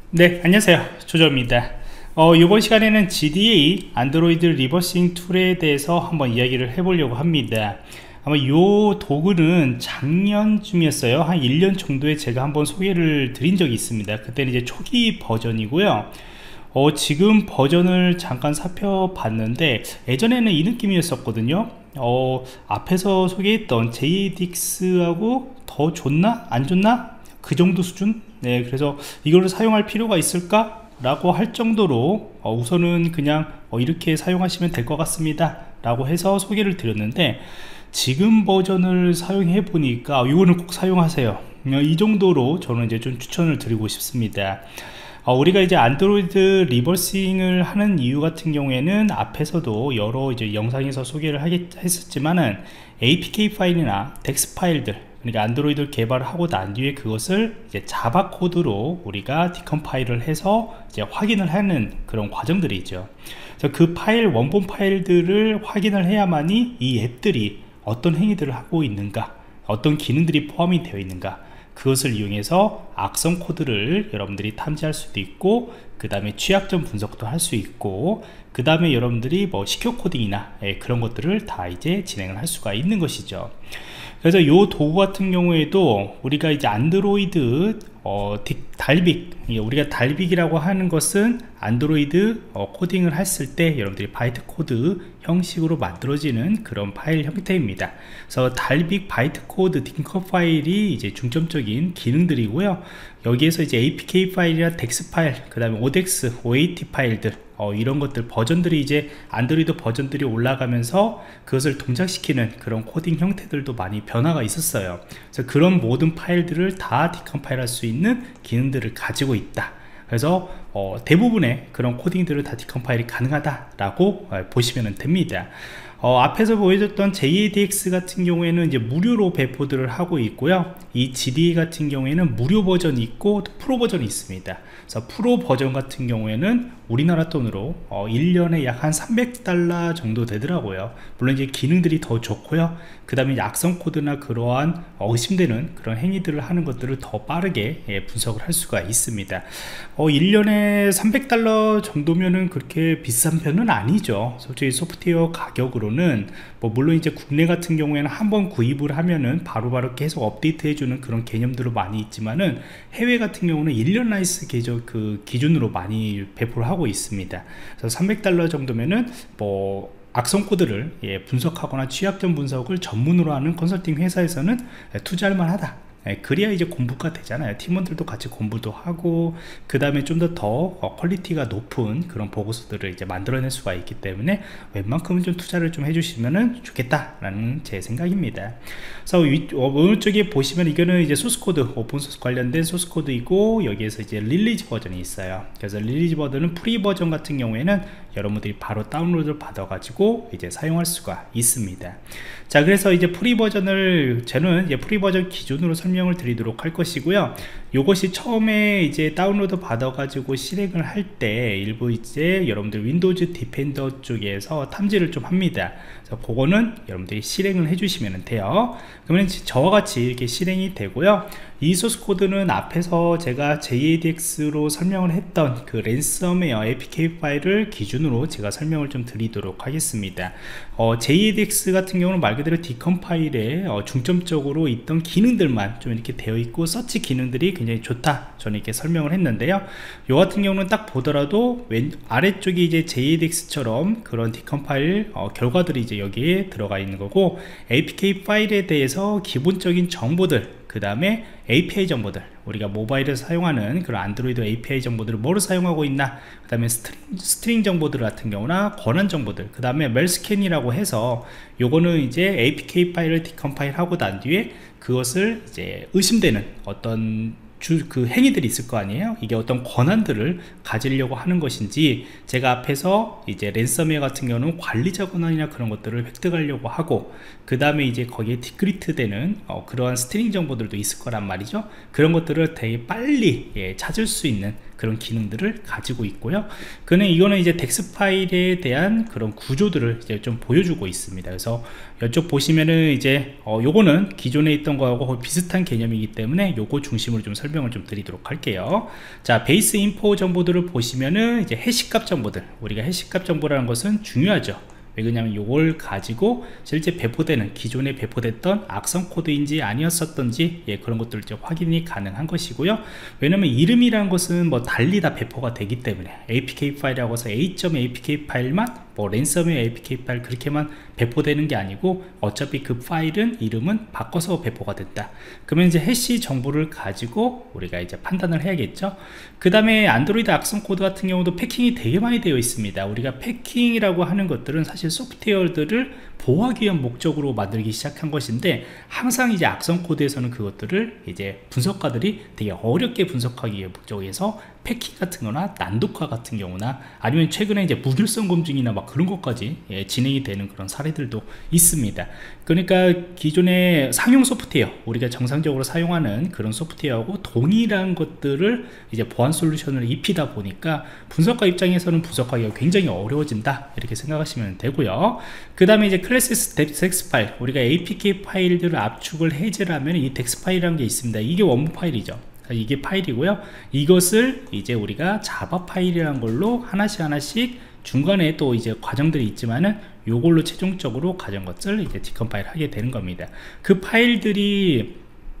네, 안녕하세요. 조조입니다. 이번 시간에는 GDA 안드로이드 리버싱 툴에 대해서 한번 이야기를 해보려고 합니다. 아마 이 도구는 작년쯤이었어요. 한 1년 정도에 제가 한번 소개를 드린 적이 있습니다. 그때는 이제 초기 버전이고요. 지금 버전을 잠깐 살펴봤는데 예전에는 이 느낌이었었거든요. 앞에서 소개했던 JDX하고 더 좋나? 안 좋나? 그 정도 수준? 네, 그래서 이거를 사용할 필요가 있을까? 라고 할 정도로 우선은 그냥 이렇게 사용하시면 될 것 같습니다 라고 해서 소개를 드렸는데, 지금 버전을 사용해 보니까 이거는 꼭 사용하세요. 이 정도로 저는 이제 좀 추천을 드리고 싶습니다. 우리가 이제 안드로이드 리버싱을 하는 이유 같은 경우에는 앞에서도 여러 이제 영상에서 소개를 했었지만은 APK 파일이나 덱스 파일들, 그러니까 안드로이드를 개발하고 난 뒤에 그것을 이제 자바 코드로 우리가 디컴파일을 해서 이제 확인을 하는 그런 과정들이 있죠. 그래서 그 파일, 원본 파일들을 확인을 해야만이 이 앱들이 어떤 행위들을 하고 있는가, 어떤 기능들이 포함이 되어 있는가, 그것을 이용해서 악성 코드를 여러분들이 탐지할 수도 있고, 그 다음에 취약점 분석도 할 수 있고, 그 다음에 여러분들이 뭐 시큐어 코딩이나 그런 것들을 다 이제 진행을 할 수가 있는 것이죠. 그래서 이 도구 같은 경우에도 우리가 이제 안드로이드 달빅, 우리가 달빅이라고 하는 것은 안드로이드 코딩을 했을 때 여러분들이 바이트 코드 형식으로 만들어지는 그런 파일 형태입니다. 그래서 달빅 바이트 코드 딩커 파일이 이제 중점적인 기능들이고요. 여기에서 이제 APK 파일이나 덱스 파일, 그 다음에 ODEX, OAT 파일들, 이런 것들 버전들이 이제 안드로이드 버전들이 올라가면서 그것을 동작시키는 그런 코딩 형태들도 많이 변화가 있었어요. 그래서 그런 모든 파일들을 다 디컴파일 할 수 있는 기능들을 가지고 있다. 그래서 대부분의 그런 코딩들을 다 디컴파일이 가능하다라고 보시면 됩니다. 앞에서 보여줬던 JADX 같은 경우에는 이제 무료로 배포들을 하고 있고요. 이 GDA 같은 경우에는 무료 버전이 있고 프로 버전이 있습니다. 그래서 프로 버전 같은 경우에는 우리나라 돈으로 1년에 약 한 300달러 정도 되더라고요. 물론 이제 기능들이 더 좋고요. 그 다음에 악성 코드나 그러한 의심되는 그런 행위들을 하는 것들을 더 빠르게 분석을 할 수가 있습니다. 1년에 300달러 정도면은 그렇게 비싼 편은 아니죠. 솔직히 소프트웨어 가격으로는 뭐 물론 이제 국내 같은 경우에는 한번 구입을 하면은 바로바로 계속 업데이트 해주는 그런 개념들로 많이 있지만은 해외 같은 경우는 1년 라이스 기준으로 많이 배포를 하고 있습니다. 그래서 300달러 정도면은 뭐 악성 코드를 분석하거나 취약점 분석을 전문으로 하는 컨설팅 회사에서는 투자할 만하다. 그래야 이제 공부가 되잖아요. 팀원들도 같이 공부도 하고, 그 다음에 좀 더 퀄리티가 높은 그런 보고서들을 이제 만들어낼 수가 있기 때문에 웬만큼은 좀 투자를 좀 해주시면 좋겠다라는 제 생각입니다. 그래서 오른쪽에 보시면 이거는 이제 소스코드, 오픈소스 관련된 소스코드이고, 여기에서 이제 릴리즈 버전이 있어요. 그래서 릴리즈 버전은 프리 버전 같은 경우에는 여러분들이 바로 다운로드를 받아가지고 이제 사용할 수가 있습니다. 자, 그래서 이제 프리 버전을 저는 이제 프리 버전 기준으로 설명을 드리도록 할 것이고요. 요것이 처음에 이제 다운로드 받아가지고 실행을 할 때 일부 이제 여러분들 윈도우즈 디펜더 쪽에서 탐지를 좀 합니다. 그래서 그거는 여러분들이 실행을 해주시면 돼요. 그러면 저와 같이 이렇게 실행이 되고요. 이 소스 코드는 앞에서 제가 JADX로 설명을 했던 그 랜섬웨어 APK 파일을 기준으로 제가 설명을 좀 드리도록 하겠습니다. JADX 같은 경우는 말 그대로 디컴파일에 중점적으로 있던 기능들만 좀 이렇게 되어 있고, 서치 기능들이 굉장히 좋다, 저는 이렇게 설명을 했는데요. 요 같은 경우는 딱 보더라도 아래쪽에 이제 JADX처럼 그런 디컴파일 결과들이 이제 여기에 들어가 있는 거고, APK 파일에 대해서 기본적인 정보들, 그 다음에 API 정보들, 우리가 모바일에서 사용하는 그런 안드로이드 API 정보들을 뭐로 사용하고 있나, 그 다음에 스트링 정보들 같은 경우나 권한 정보들, 그 다음에 멜스캔이라고 해서 요거는 이제 APK 파일을 디컴파일 하고 난 뒤에 그것을 이제 의심되는 어떤 그 행위들이 있을 거 아니에요. 이게 어떤 권한들을 가지려고 하는 것인지, 제가 앞에서 이제 랜섬웨어 같은 경우는 관리자 권한이나 그런 것들을 획득하려고 하고, 그 다음에 이제 거기에 디크리트 되는 그러한 스트링 정보들도 있을 거란 말이죠. 그런 것들을 되게 빨리 찾을 수 있는 그런 기능들을 가지고 있고요. 이거는 이제 덱스 파일에 대한 그런 구조들을 이제 좀 보여주고 있습니다. 그래서 이쪽 보시면은 이제 요거는 기존에 있던 거하고 비슷한 개념이기 때문에 요거 중심으로 좀 설명 설명을 좀 드리도록 할게요. 자, 베이스 인포 정보들을 보시면은 이제 해시값 정보들, 우리가 해시값 정보라는 것은 중요하죠. 왜 그러냐면 이걸 가지고 실제 배포되는, 기존에 배포됐던 악성 코드인지 아니었었던지, 예, 그런 것들을 좀 확인이 가능한 것이고요. 왜냐면 이름이라는 것은 뭐 달리 다 배포가 되기 때문에 apk 파일이라고 해서 a.apk 파일만 뭐 랜섬웨어 apk 파일 그렇게만 배포되는 게 아니고 어차피 그 파일은 이름은 바꿔서 배포가 된다. 그러면 이제 해시 정보를 가지고 우리가 이제 판단을 해야겠죠. 그 다음에 안드로이드 악성 코드 같은 경우도 패킹이 되게 많이 되어 있습니다. 우리가 패킹이라고 하는 것들은 사실 소프트웨어들을 보호하기 위한 목적으로 만들기 시작한 것인데, 항상 이제 악성 코드에서는 그것들을 이제 분석가들이 되게 어렵게 분석하기 위해 목적에서 패킹 같은 거나 난독화 같은 경우나, 아니면 최근에 이제 무결성 검증이나 막 그런 것까지, 예, 진행이 되는 그런 사례들도 있습니다. 그러니까 기존의 상용 소프트웨어, 우리가 정상적으로 사용하는 그런 소프트웨어하고 동일한 것들을 이제 보안 솔루션을 입히다 보니까 분석가 입장에서는 분석하기가 굉장히 어려워진다, 이렇게 생각하시면 되고요. 그 다음에 이제 클래스 덱스 파일, 우리가 apk 파일들을 압축을 해제를 하면 이 덱스 파일이라는 게 있습니다. 이게 원본 파일이죠. 이게 파일이고요. 이것을 이제 우리가 자바 파일이라는 걸로 하나씩 중간에 또 이제 과정들이 있지만은 요걸로 최종적으로 가진 것을 이제 디컴파일 하게 되는 겁니다. 그 파일들이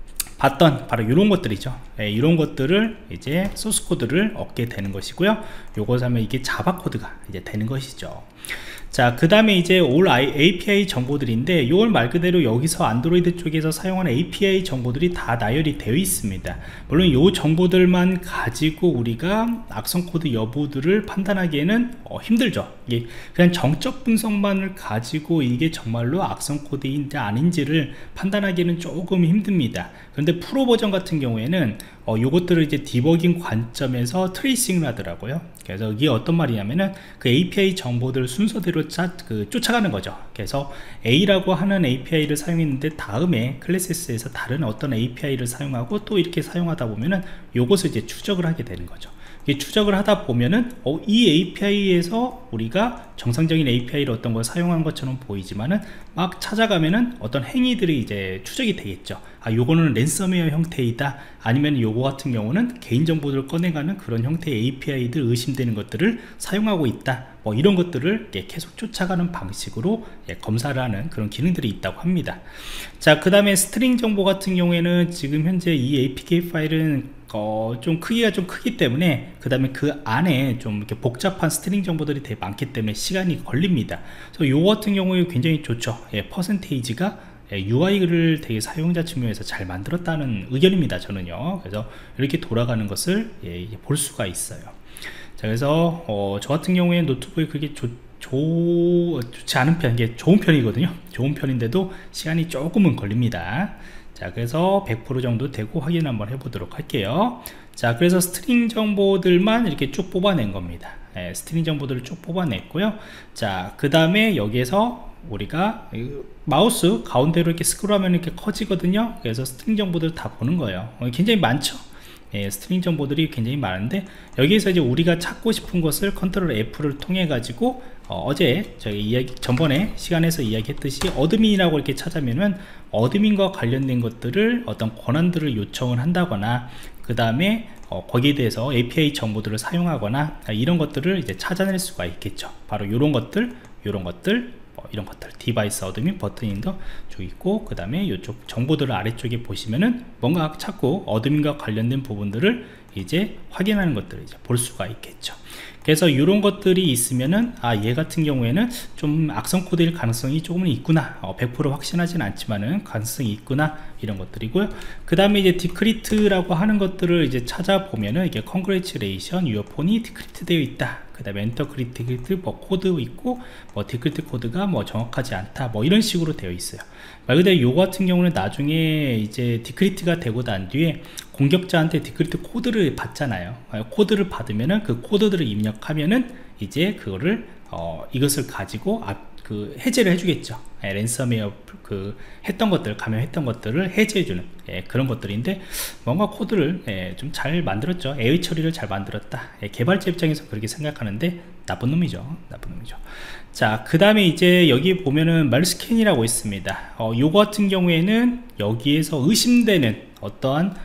봤던 바로 이런 것들이죠. 예, 이런 것들을 이제 소스 코드를 얻게 되는 것이고요. 요것 하면 이게 자바 코드가 이제 되는 것이죠. 자, 그 다음에 이제 올 API 정보들인데, 이걸 말 그대로 여기서 안드로이드 쪽에서 사용하는 API 정보들이 다 나열이 되어 있습니다. 물론 이 정보들만 가지고 우리가 악성 코드 여부들을 판단하기에는 힘들죠. 이게 그냥 정적 분석만을 가지고 이게 정말로 악성 코드인지 아닌지를 판단하기에는 조금 힘듭니다. 그런데 프로 버전 같은 경우에는 요것들을 이제 디버깅 관점에서 트레이싱을 하더라고요. 그래서 이게 어떤 말이냐면은 그 API 정보들 순서대로 쫓아가는 거죠. 그래서 A라고 하는 API를 사용했는데 다음에 클래스에서 다른 어떤 API를 사용하고 또 이렇게 사용하다 보면은 요것을 이제 추적을 하게 되는 거죠. 이게 추적을 하다 보면은 이 API에서 우리가 정상적인 API를 어떤 걸 사용한 것처럼 보이지만은 막 찾아가면은 어떤 행위들이 이제 추적이 되겠죠. 아, 요거는 랜섬웨어 형태이다, 아니면 요거 같은 경우는 개인정보들을 꺼내가는 그런 형태의 API들 의심되는 것들을 사용하고 있다, 뭐 이런 것들을 계속 쫓아가는 방식으로 검사를 하는 그런 기능들이 있다고 합니다. 자, 그 다음에 스트링 정보 같은 경우에는 지금 현재 이 APK 파일은 좀 크기가 좀 크기 때문에, 그 다음에 그 안에 좀 이렇게 복잡한 스트링 정보들이 되게 많기 때문에 시간이 걸립니다. 그래서 요 같은 경우에 굉장히 좋죠. 퍼센테이지가 UI를 되게 사용자 측면에서 잘 만들었다는 의견입니다, 저는요. 그래서 이렇게 돌아가는 것을 볼 수가 있어요. 자, 그래서 저 같은 경우에 노트북이 그게 좋지 않은 편, 이게 좋은 편이거든요. 좋은 편인데도 시간이 조금은 걸립니다. 자, 그래서 100% 정도 되고 확인 한번 해보도록 할게요. 자, 그래서 스트링 정보들만 이렇게 쭉 뽑아낸 겁니다. 스트링 정보들을 쭉 뽑아냈고요. 자, 그 다음에 여기에서 우리가 마우스 가운데로 이렇게 스크롤하면 이렇게 커지거든요. 그래서 스트링 정보들 다 보는 거예요. 굉장히 많죠. 스트링 정보들이 굉장히 많은데, 여기에서 이제 우리가 찾고 싶은 것을 컨트롤 F를 통해 가지고 어제 저희 전번에 시간에서 이야기했듯이 어드민이라고 이렇게 찾으면은 어드민과 관련된 것들을 어떤 권한들을 요청을 한다거나, 그 다음에 거기에 대해서 API 정보들을 사용하거나, 이런 것들을 이제 찾아낼 수가 있겠죠. 바로 이런 것들, 이런 것들, 이런 것들, 디바이스 어드민 버튼인도 쭉 있고, 그 다음에 이쪽 정보들을 아래쪽에 보시면은 뭔가 찾고 어드민과 관련된 부분들을 이제 확인하는 것들을 이제 볼 수가 있겠죠. 그래서 이런 것들이 있으면은 얘 같은 경우에는 좀 악성 코드일 가능성이 조금은 있구나, 100% 확신하진 않지만은 가능성이 있구나, 이런 것들이고요. 그 다음에 이제 디크리트라고 하는 것들을 이제 찾아보면은 이게 congratulation, your phone이 디크리트 되어 있다, 그 다음에 엔터 디크리트 뭐 코드 있고, 뭐 디크리트 코드가 뭐 정확하지 않다, 뭐 이런 식으로 되어 있어요. 말 그대로 요 같은 경우는 나중에 이제 디크리트가 되고 난 뒤에 공격자한테 디크리트 코드를 받잖아요. 코드를 받으면은 그 코드들을 입력하면은 이제 그거를 이것을 가지고 해제를 해주겠죠. 랜섬웨어 했던 것들, 감염했던 것들을 해제해주는 그런 것들인데, 뭔가 코드를 좀 잘 만들었죠. AOE 처리를 잘 만들었다. 개발자 입장에서 그렇게 생각하는데 나쁜 놈이죠. 나쁜 놈이죠. 자, 그 다음에 이제 여기 보면은 말스캔이라고 있습니다. 요거 같은 경우에는 여기에서 의심되는 어떠한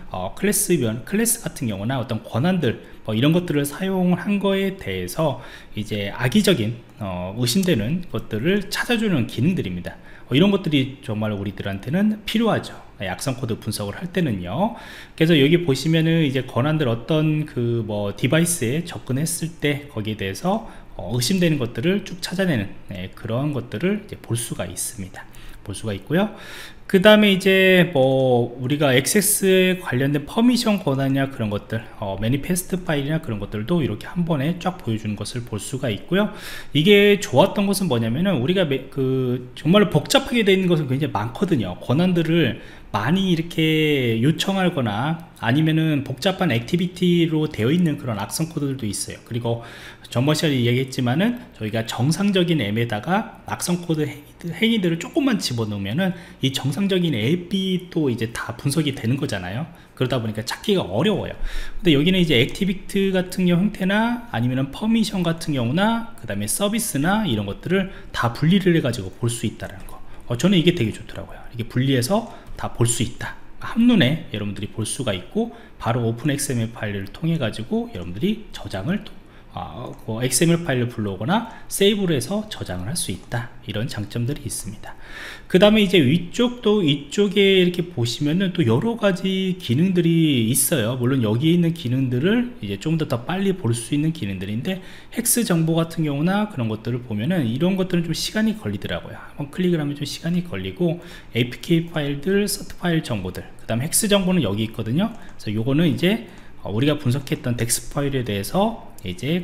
클래스 같은 경우나 어떤 권한들 뭐 이런 것들을 사용한 거에 대해서 이제 악의적인 의심되는 것들을 찾아주는 기능들입니다. 이런 것들이 정말 우리들한테는 필요하죠. 악성 코드 분석을 할 때는요. 그래서 여기 보시면은 이제 권한들 어떤 그 뭐 디바이스에 접근했을 때 거기에 대해서 의심되는 것들을 쭉 찾아내는 그런 것들을 이제 볼 수가 있습니다. 볼 수가 있고요. 그 다음에 이제 뭐 우리가 액세스에 관련된 퍼미션 권한이나 그런 것들 매니페스트 파일이나 그런 것들도 이렇게 한 번에 쫙 보여주는 것을 볼 수가 있고요. 이게 좋았던 것은 뭐냐면은 우리가 정말로 복잡하게 되어 있는 것은 굉장히 많거든요. 권한들을 많이 이렇게 요청하거나 아니면은 복잡한 액티비티로 되어 있는 그런 악성 코드들도 있어요. 그리고 전번 시간에 얘기했지만은 저희가 정상적인 앱에다가 악성 코드 행위들을 조금만 집어넣으면은 이 정상적인 앱이 또 이제 다 분석이 되는 거잖아요. 그러다 보니까 찾기가 어려워요. 근데 여기는 이제 액티비티 같은 경우 형태나 아니면은 퍼미션 같은 경우나 그 다음에 서비스나 이런 것들을 다 분리를 해 가지고 볼 수 있다는 거. 저는 이게 되게 좋더라고요. 이게 분리해서 다 볼 수 있다. 한눈에 여러분들이 볼 수가 있고 바로 오픈 XML 파일을 통해 가지고 여러분들이 저장을 그 XML 파일을 불러오거나 세이브를 해서 저장을 할 수 있다. 이런 장점들이 있습니다. 그 다음에 이제 위쪽도 이쪽에 이렇게 보시면은 또 여러가지 기능들이 있어요. 물론 여기에 있는 기능들을 이제 좀 더 빨리 볼 수 있는 기능들인데 헥스 정보 같은 경우나 그런 것들을 보면은 이런 것들은 좀 시간이 걸리더라고요. 한번 클릭을 하면 좀 시간이 걸리고 APK 파일들, 서트 파일 정보들, 그 다음에 헥스 정보는 여기 있거든요. 그래서 요거는 이제 우리가 분석했던 덱스 파일에 대해서 이제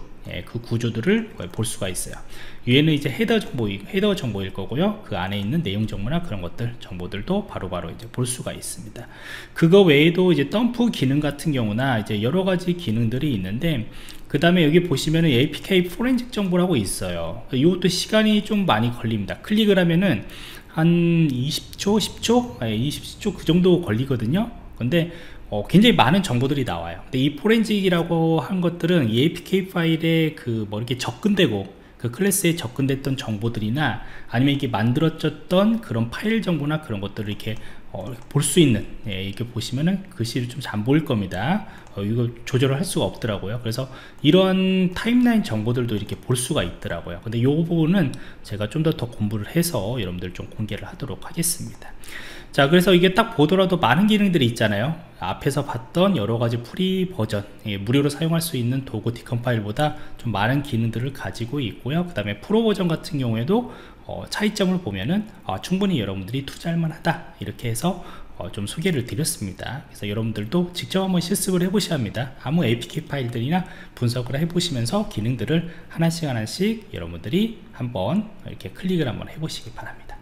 그 구조들을 볼 수가 있어요. 위에는 이제 헤더 정보일 거고요. 그 안에 있는 내용 정보나 그런 것들 정보들도 바로바로 이제 볼 수가 있습니다. 그거 외에도 이제 덤프 기능 같은 경우나 이제 여러 가지 기능들이 있는데, 그 다음에 여기 보시면은 APK 포렌식 정보라고 있어요. 이것도 시간이 좀 많이 걸립니다. 클릭을 하면은 한 20초, 10초, 20초 그 정도 걸리거든요. 근데 굉장히 많은 정보들이 나와요. 근데 이 포렌식이라고 한 것들은 이 APK 파일에 그 뭐 이렇게 접근되고 그 클래스에 접근됐던 정보들이나 아니면 이게 만들어졌던 그런 파일 정보나 그런 것들을 이렇게 볼 수 있는, 이렇게 보시면은 글씨를 좀 잘 안 보일 겁니다. 이거 조절을 할 수가 없더라고요. 그래서 이런 타임라인 정보들도 이렇게 볼 수가 있더라고요. 근데 이 부분은 제가 좀 더 공부를 해서 여러분들 좀 공개를 하도록 하겠습니다. 자, 그래서 이게 딱 보더라도 많은 기능들이 있잖아요. 앞에서 봤던 여러가지 프리 버전, 무료로 사용할 수 있는 도구 디컴파일보다 좀 많은 기능들을 가지고 있고요. 그 다음에 프로 버전 같은 경우에도 차이점을 보면은 충분히 여러분들이 투자할 만하다, 이렇게 해서 좀 소개를 드렸습니다. 그래서 여러분들도 직접 한번 실습을 해 보셔야 합니다. 아무 APK 파일들이나 분석을 해 보시면서 기능들을 하나씩 여러분들이 한번 이렇게 클릭을 한번 해 보시기 바랍니다.